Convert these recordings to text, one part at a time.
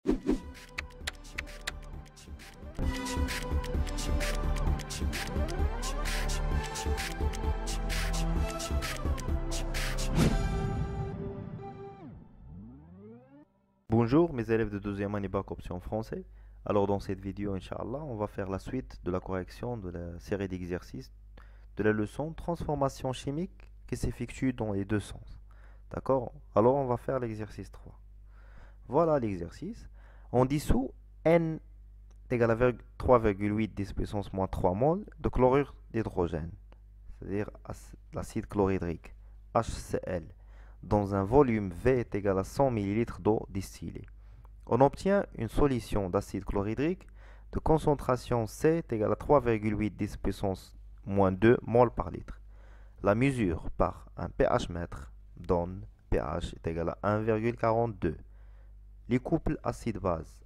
Bonjour mes élèves de deuxième année bac option français. Alors dans cette vidéo, Inch'Allah, on va faire la suite de la correction de la série d'exercices de la leçon transformation chimique qui s'effectue dans les deux sens. D'accord? Alors on va faire l'exercice 3. Voilà l'exercice. On dissout N égale à 3,8 10 puissance moins 3 mol de chlorure d'hydrogène, c'est-à-dire l'acide chlorhydrique, HCl, dans un volume V est égal à 100 ml d'eau distillée. On obtient une solution d'acide chlorhydrique de concentration C est égale à 3,8 10 puissance moins 2 mol par litre. La mesure par un pH mètre donne pH est égal à 1,42. Les couples acide-base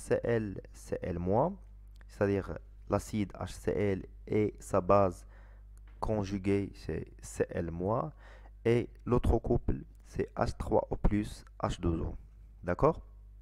HCl-Cl-, c'est-à-dire l'acide HCl et sa base conjuguée c'est Cl-, et l'autre couple c'est H3O+, H2O. D'accord?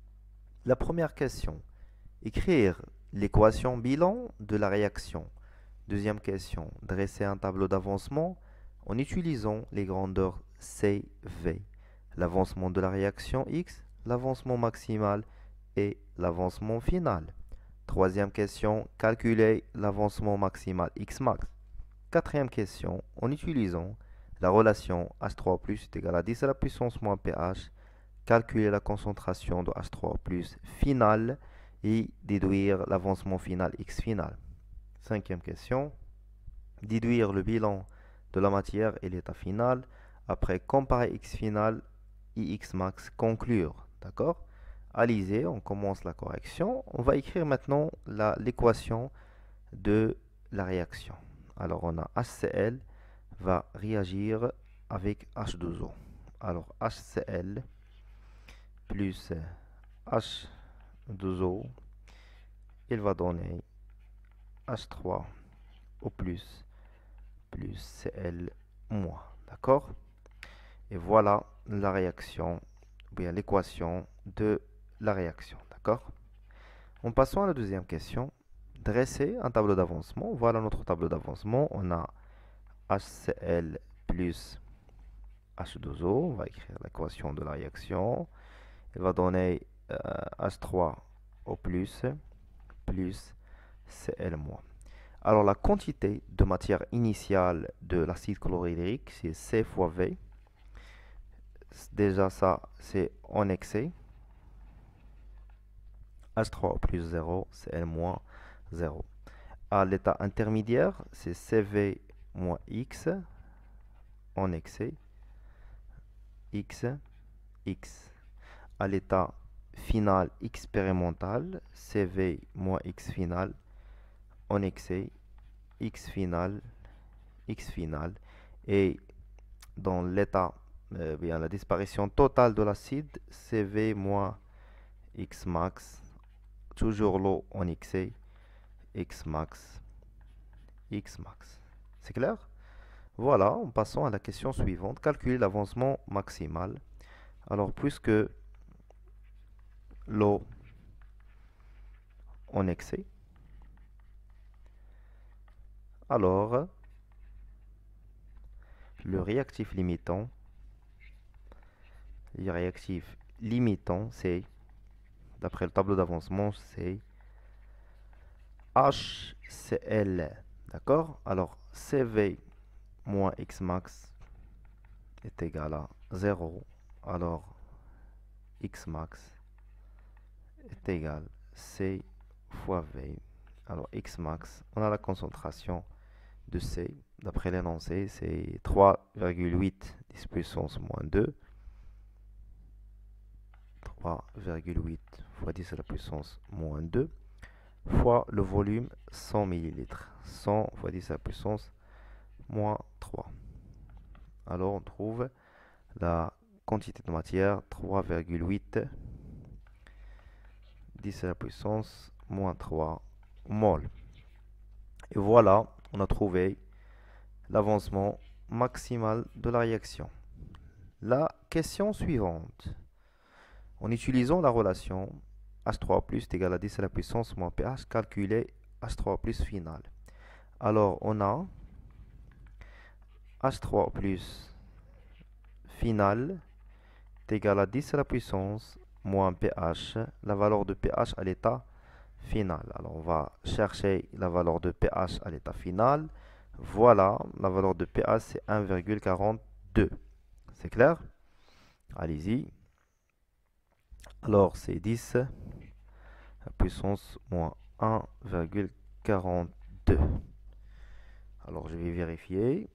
La première question, écrire l'équation bilan de la réaction. Deuxième question, dresser un tableau d'avancement en utilisant les grandeurs C, V. L'avancement de la réaction X, l'avancement maximal et l'avancement final. Troisième question, calculer l'avancement maximal X max. Quatrième question, en utilisant la relation H3O+ est égal à 10 à la puissance moins pH, calculer la concentration de H3O+ finale et déduire l'avancement final X final. Cinquième question, déduire le bilan de la matière et l'état final, après comparer X final et X max, conclure. D'accord? Alizé, on commence la correction. On va écrire maintenant l'équation de la réaction. Alors on a HCl va réagir avec H2O. Alors HCl plus H2O, il va donner H3O+, plus Cl-. D'accord? Et voilà la réaction, ou bien l'équation de la réaction. D'accord? En passant à la deuxième question, dresser un tableau d'avancement. Voilà notre tableau d'avancement. On a HCl plus H2O. On va écrire l'équation de la réaction. Il va donner H3O+, plus Cl-. Alors la quantité de matière initiale de l'acide chlorhydrique, c'est C fois V. Déjà ça, c'est en excès. H3O plus 0, Cl moins 0. À l'état intermédiaire, c'est CV moins X en excès. X, X. À l'état final expérimental, CV moins X final en excès, X final, X final. Et dans l'état, bien la disparition totale de l'acide, CV moins X max, toujours l'eau en excès, X max, X max. C'est clair? Voilà, en passant à la question suivante, calculer l'avancement maximal. Alors, puisque l'eau en excès, alors le réactif limitant, c'est, d'après le tableau d'avancement, c'est HCl. D'accord? Alors, CV moins X max est égal à 0. Alors, X max est égal à C fois V. Alors, X max, on a la concentration de C. D'après l'énoncé, c'est 3,8 10 puissance moins 2. 3,8 fois 10 à la puissance moins 2 fois le volume 100 ml. 100 fois 10 à la puissance moins 3. Alors on trouve la quantité de matière 3,8 10 à la puissance moins 3 mol. Et voilà, on a trouvé l'avancement maximal de la réaction. La question suivante. En utilisant la relation H3 plus est égal à 10 à la puissance moins pH, calculer H3 plus final. Alors, on a H3 plus final est égal à 10 à la puissance moins pH, la valeur de pH à l'état final. Alors, on va chercher la valeur de pH à l'état final. Voilà, la valeur de pH, c'est 1,42. C'est clair? Allez-y. Alors, c'est 10 à la puissance moins 1,42. Alors, je vais vérifier.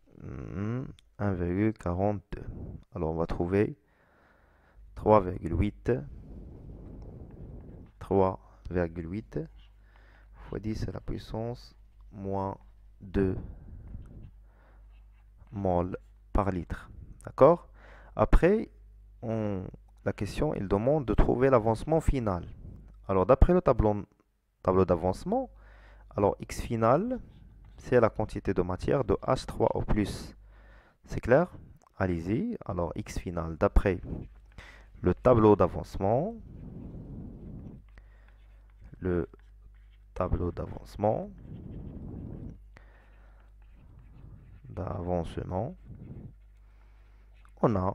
1,42. Alors, on va trouver 3,8 fois 10 à la puissance moins 2 mol par litre. D'accord? Après, la question, il demande de trouver l'avancement final. Alors, d'après le tableau d'avancement, alors X final, c'est la quantité de matière de H3O+. C'est clair? Allez-y. Alors, X final, d'après le tableau d'avancement, d'avancement, on a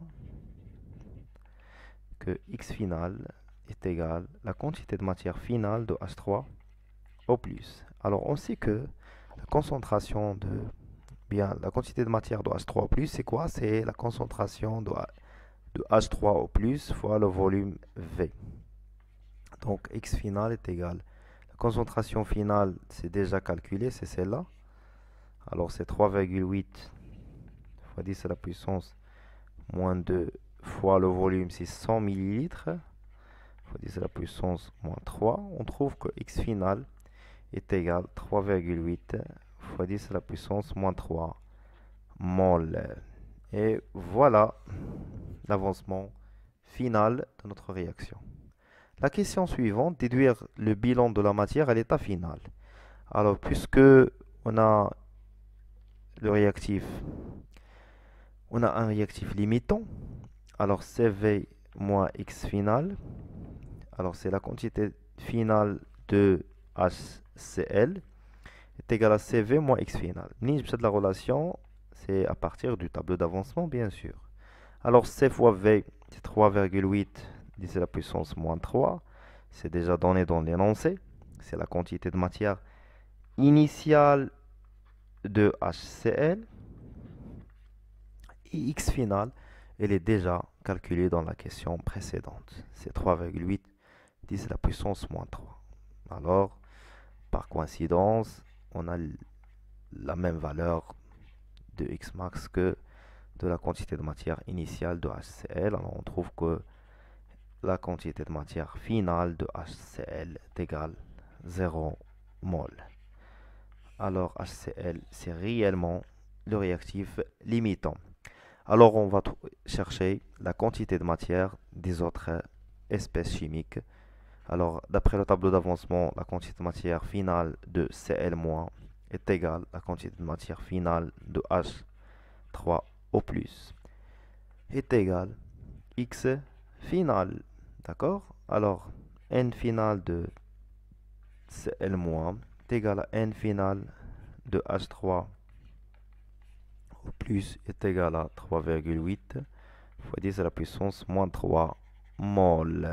que X final est égal à la quantité de matière finale de H3O+. Alors, on sait que la concentration la quantité de matière de H3O+, c'est quoi? C'est la concentration de H3O+, fois le volume V. Donc, X final est égal. La concentration finale, c'est déjà calculé, c'est celle-là. Alors, c'est 3,8 fois 10 à la puissance moins 2 fois le volume, c'est 100 millilitres. Fois 10 à la puissance moins 3. On trouve que X final est égal à 3,8 fois 10 à la puissance moins 3 mol. Et voilà l'avancement final de notre réaction. La question suivante, déduire le bilan de la matière à l'état final. Alors, puisque on a le réactif, on a un réactif limitant, alors CV moins X final, alors c'est la quantité finale de HCl est égale à CV moins X final. De la relation, c'est à partir du tableau d'avancement, bien sûr. Alors C fois V, c'est 3,8 10 à la puissance moins 3. C'est déjà donné dans l'énoncé. C'est la quantité de matière initiale de HCl. Et X final, elle est déjà calculée dans la question précédente. C'est 3,8 10 à la puissance moins 3. Alors, par coïncidence, on a la même valeur de X max que de la quantité de matière initiale de HCl. Alors, on trouve que la quantité de matière finale de HCl est égale à 0 mol. Alors, HCl, c'est réellement le réactif limitant. Alors, on va chercher la quantité de matière des autres espèces chimiques. Alors, d'après le tableau d'avancement, la quantité de matière finale de Cl- est égale à la quantité de matière finale de H3O+, est égale X final. D'accord? Alors, N final de Cl- est égal à N final de H3 plus est égal à 3,8 fois 10 à la puissance moins 3 mol.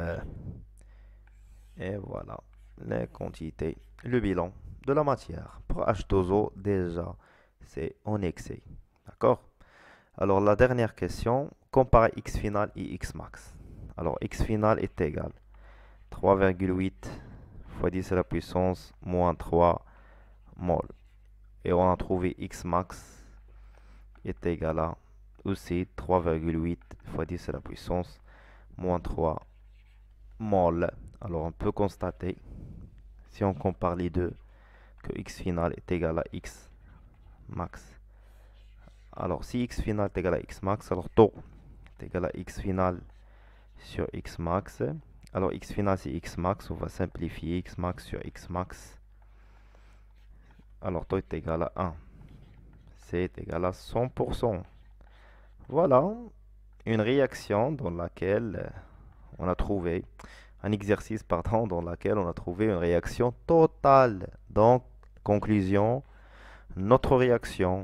Et voilà les quantités, le bilan de la matière. Pour H2O, déjà, c'est en excès. D'accord? Alors, la dernière question, comparer X final et X max. Alors, X final est égal à 3,8 fois 10 à la puissance moins 3 mol. Et on a trouvé X max est égal à aussi 3,8 fois 10 à la puissance moins 3 mol. Alors on peut constater, si on compare les deux, que X final est égal à X max. Alors si X final est égal à X max, alors taux est égal à X final sur X max. Alors X final c'est X max, on va simplifier X max sur X max. Alors taux est égal à 1. C'est égal à 100%. Voilà une réaction dans laquelle on a trouvé un exercice, pardon, dans lequel on a trouvé une réaction totale. Donc, conclusion, notre réaction,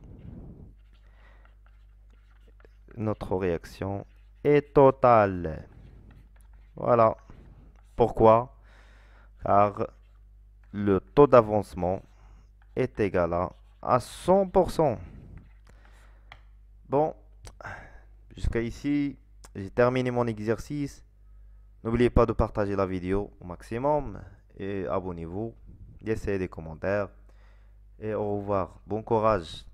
notre réaction est totale. Voilà. Pourquoi? Car le taux d'avancement est égal à 100%. Bon, jusqu'à ici, j'ai terminé mon exercice. N'oubliez pas de partager la vidéo au maximum et abonnez-vous, laissez des commentaires et au revoir. Bon courage.